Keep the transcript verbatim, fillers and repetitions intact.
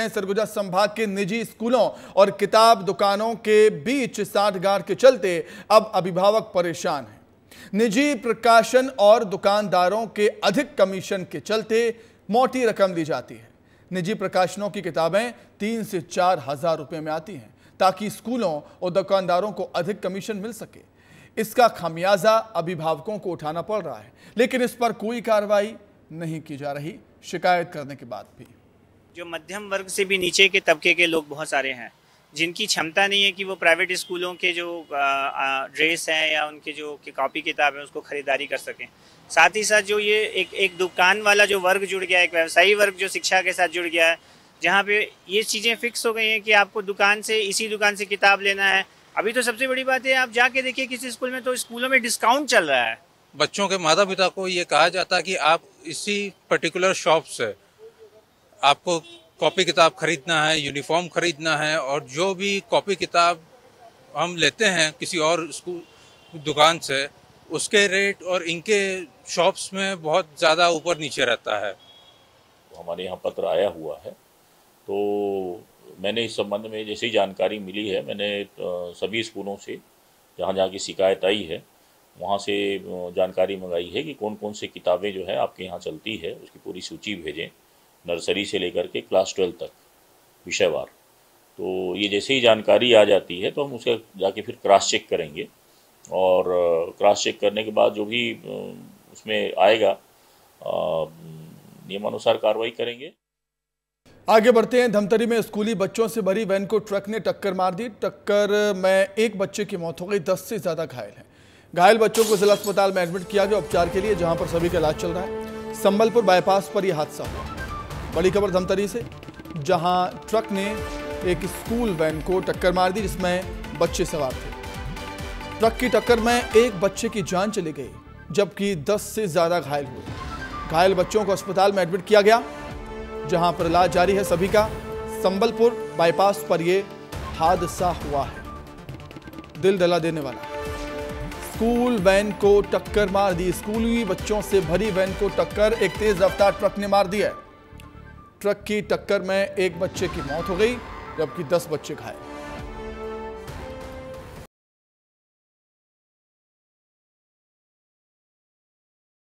हैं सरगुजा संभाग के निजी स्कूलों और किताब दुकानों के बीच साठगांठ के चलते अब अभिभावक परेशान हैं। निजी प्रकाशन और दुकानदारों के अधिक कमीशन के चलते मोटी रकम दी जाती है। निजी प्रकाशनों की किताबें तीन से चार हजार रुपए में आती हैं ताकि स्कूलों और दुकानदारों को अधिक कमीशन मिल सके। इसका खामियाजा अभिभावकों को उठाना पड़ रहा है, लेकिन इस पर कोई कार्रवाई नहीं की जा रही, शिकायत करने के बाद भी। जो मध्यम वर्ग से भी नीचे के तबके के लोग बहुत सारे हैं जिनकी क्षमता नहीं है कि वो प्राइवेट स्कूलों के जो ड्रेस हैं या उनके जो की कॉपी किताब है उसको खरीदारी कर सकें। साथ ही साथ जो ये एक एक दुकान वाला जो वर्ग जुड़ गया है, एक व्यवसायी वर्ग जो शिक्षा के साथ जुड़ गया है, जहाँ पे ये चीज़ें फिक्स हो गई हैं कि आपको दुकान से इसी दुकान से किताब लेना है। अभी तो सबसे बड़ी बात है, आप जाके देखिए किसी स्कूल में तो स्कूलों में डिस्काउंट चल रहा है। बच्चों के माता पिता को ये कहा जाता है कि आप इसी पर्टिकुलर शॉप से आपको कॉपी किताब खरीदना है, यूनिफॉर्म खरीदना है, और जो भी कॉपी किताब हम लेते हैं किसी और स्कूल दुकान से उसके रेट और इनके शॉप्स में बहुत ज़्यादा ऊपर नीचे रहता है। हमारे यहाँ पत्र आया हुआ है, तो मैंने इस संबंध में जैसे ही जानकारी मिली है, मैंने सभी स्कूलों से जहाँ जहाँ की शिकायत आई है वहाँ से जानकारी मंगाई है कि कौन कौन सी किताबें जो है आपके यहाँ चलती है, उसकी पूरी सूची भेजें, नर्सरी से लेकर के क्लास ट्वेल्व तक विषयवार। तो ये जैसे ही जानकारी आ जाती है तो हम उसे जाके फिर क्रॉस चेक करेंगे, और क्रॉस चेक करने के बाद जो भी उसमें आएगा नियमानुसार कार्रवाई करेंगे। आगे बढ़ते हैं। धमतरी में स्कूली बच्चों से भरी वैन को ट्रक ने टक्कर मार दी। टक्कर में एक बच्चे की मौत हो गई, दस से ज्यादा घायल हैं। घायल बच्चों को जिला अस्पताल में एडमिट किया गया उपचार के लिए, जहां पर सभी का इलाज चल रहा है। संबलपुर बाईपास पर यह हादसा हुआ। बड़ी खबर धमतरी से, जहां ट्रक ने एक स्कूल वैन को टक्कर मार दी जिसमें बच्चे सवार थे। ट्रक की टक्कर में एक बच्चे की जान चली गई, जबकि दस से ज्यादा घायल हुए। घायल बच्चों को अस्पताल में एडमिट किया गया, जहां पर इलाज जारी है सभी का। संबलपुर बाईपास पर यह हादसा हुआ है। दिल दहला देने वाला। स्कूल वैन को टक्कर मार दी। स्कूली बच्चों से भरी वैन को टक्कर एक तेज रफ्तार ट्रक ने मार दी है। ट्रक की टक्कर में एक बच्चे की मौत हो गई, जबकि दस बच्चे घायल।